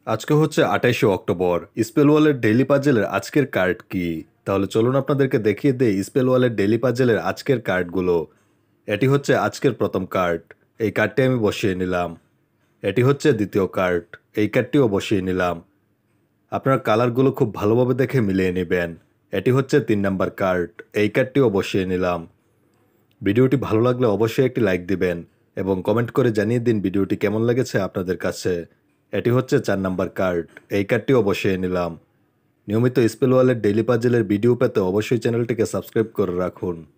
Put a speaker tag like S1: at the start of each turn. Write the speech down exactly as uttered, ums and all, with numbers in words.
S1: আজকে হচ্ছে আঠাইশে October. স্পেলওয়ালের daily পাজেলের আজকের কার্ড কি? তাহলে চলুন আপনাদেরকে দেখিয়ে দেই স্পেলওয়ালের ডেইলি পাজেলের আজকের কার্ডগুলো। এটি হচ্ছে আজকের প্রথম কার্ড, এই কার্ডটি আমি বসিয়ে নিলাম। এটি হচ্ছে দ্বিতীয় কার্ড, এই কার্ডটিও বসিয়ে নিলাম। আপনার কালারগুলো খুব ভালোভাবে দেখে মিলিয়ে নেবেন। এটি হচ্ছে তিন নাম্বার কার্ড, এই কার্ডটিও বসিয়ে নিলাম। ভিডিওটি ভালো লাগলে অবশ্যই একটি লাইক দিবেন এবং কমেন্ট করে জানিয়ে দিন ভিডিওটি কেমন লেগেছে আপনাদের কাছে। এটি হচ্ছে চার নাম্বার কার্ড, এই কার্ডটিও বসিয়ে নিলাম। নিয়মিত স্পেলওয়ালের ডেইলি পাজেলের ভিডিও পেতে অবশ্যই চ্যানেলটিকে সাবস্ক্রাইব করে রাখুন।